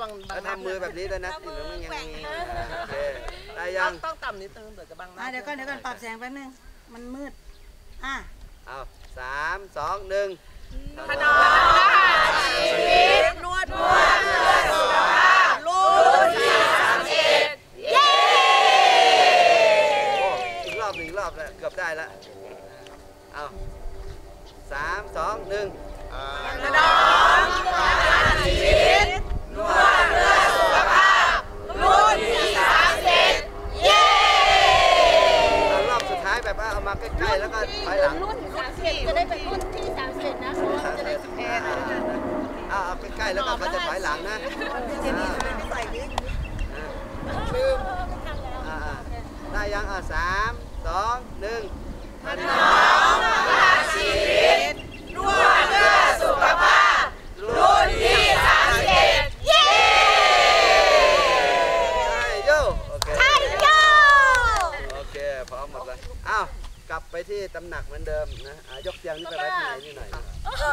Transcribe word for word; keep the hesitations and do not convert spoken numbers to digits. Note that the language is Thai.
วังแล้วทำมือแบบนี้ด้วยนะนี่มันยังโอเคได้ยังต้องต่ำนิดนึงเดี๋ยวจะบังหน้าเดี๋ยวก่อนเดี๋ยวก่อนปรับแสงแป๊บนึงมันมืดอ่ะเอาสามสองหนึ่งถนอมชีวิตนวดนวดเพื่อสุขภาพรุ่นที่สามสิบเย้อีกรอบหนึ่งรอบแล้วเกือบได้แล้วเอาสามสองหนึ่งถนอมชีวิตนวดเพื่อสุขภาพรุ่นที่สามสิบเย้รอบสุดท้ายแบบว่าเอามาใกล้ๆแล้วก็ถอยหลังรุ่นสามสิบจะได้เป็นรุ่นที่สามสิบนะเพราะว่าจะได้สิบเอ็ดเอาเอาใกล้ๆแล้วก็เขาจะถอยหลังนะลืมได้ยังอ่ะสามสองหนึ่งถนอมชีวิตนวดเพื่อสุขภาพรุ่นที่สามสิบเย้ใช่โยโอเคใช่โยโอเคพร้อมหมดเลยอ้าวกลับไปที่ตำหนักเหมือนเดิมนะยกเตียงนี่ไปไว้ที่ไหนนี่หน่อย